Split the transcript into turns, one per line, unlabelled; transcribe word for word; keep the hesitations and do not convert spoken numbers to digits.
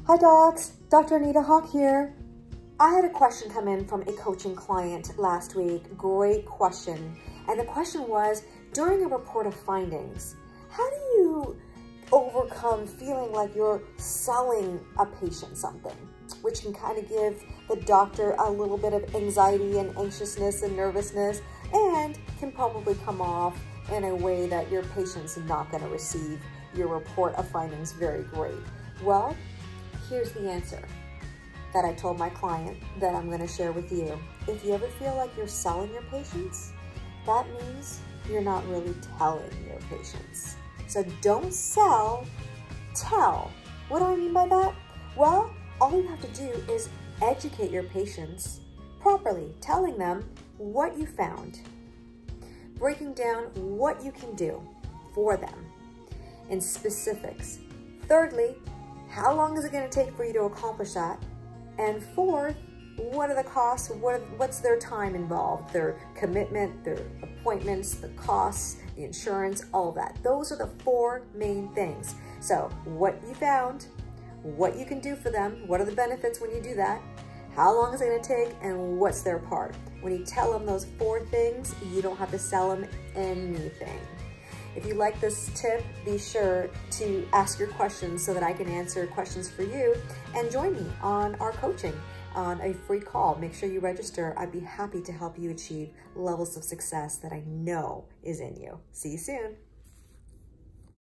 Hi docs, Doctor Anita Haque here. I had a question come in from a coaching client last week. Great question. And the question was, during a report of findings, how do you overcome feeling like you're selling a patient something, which can kind of give the doctor a little bit of anxiety and anxiousness and nervousness, and can probably come off in a way that your patient's not going to receive your report of findings very great. Well, here's the answer that I told my client that I'm going to share with you. If you ever feel like you're selling your patients, that means you're not really telling your patients. So don't sell, tell. What do I mean by that? Well, all you have to do is educate your patients properly, telling them what you found, breaking down what you can do for them in specifics. Thirdly, how long is it going to take for you to accomplish that? And fourth, what are the costs? What are, what's their time involved? Their commitment, their appointments, the costs, the insurance, all of that. Those are the four main things. So what you found, what you can do for them, what are the benefits when you do that, how long is it going to take, and what's their part. When you tell them those four things, you don't have to sell them anything. If you like this tip, be sure to ask your questions so that I can answer questions for you, and join me on our coaching on a free call. Make sure you register. I'd be happy to help you achieve levels of success that I know is in you. See you soon.